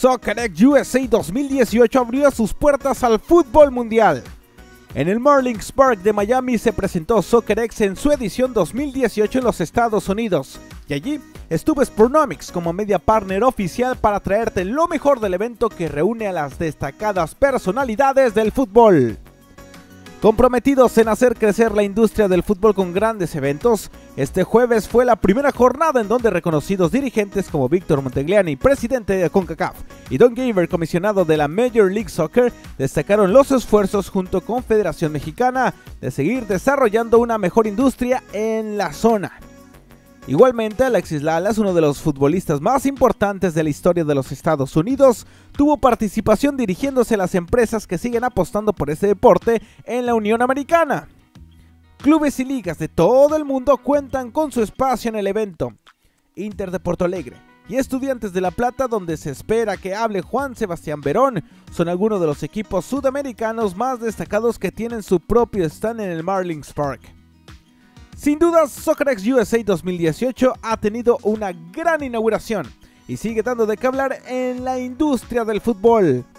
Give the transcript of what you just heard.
SoccerX USA 2018 abrió sus puertas al fútbol mundial. En el Marlins Park de Miami se presentó SoccerX en su edición 2018 en los Estados Unidos, y allí estuvo Sportnomics como media partner oficial para traerte lo mejor del evento que reúne a las destacadas personalidades del fútbol. Comprometidos en hacer crecer la industria del fútbol con grandes eventos, este jueves fue la primera jornada en donde reconocidos dirigentes como Víctor Montegliani, presidente de CONCACAF, y Don Gaver, comisionado de la Major League Soccer, destacaron los esfuerzos junto con Federación Mexicana de seguir desarrollando una mejor industria en la zona. Igualmente, Alexis Lalas, uno de los futbolistas más importantes de la historia de los Estados Unidos, tuvo participación dirigiéndose a las empresas que siguen apostando por este deporte en la Unión Americana. Clubes y ligas de todo el mundo cuentan con su espacio en el evento. Inter de Porto Alegre y Estudiantes de La Plata, donde se espera que hable Juan Sebastián Verón, son algunos de los equipos sudamericanos más destacados que tienen su propio stand en el Marlins Park. Sin duda, SoccerX USA 2018 ha tenido una gran inauguración y sigue dando de qué hablar en la industria del fútbol.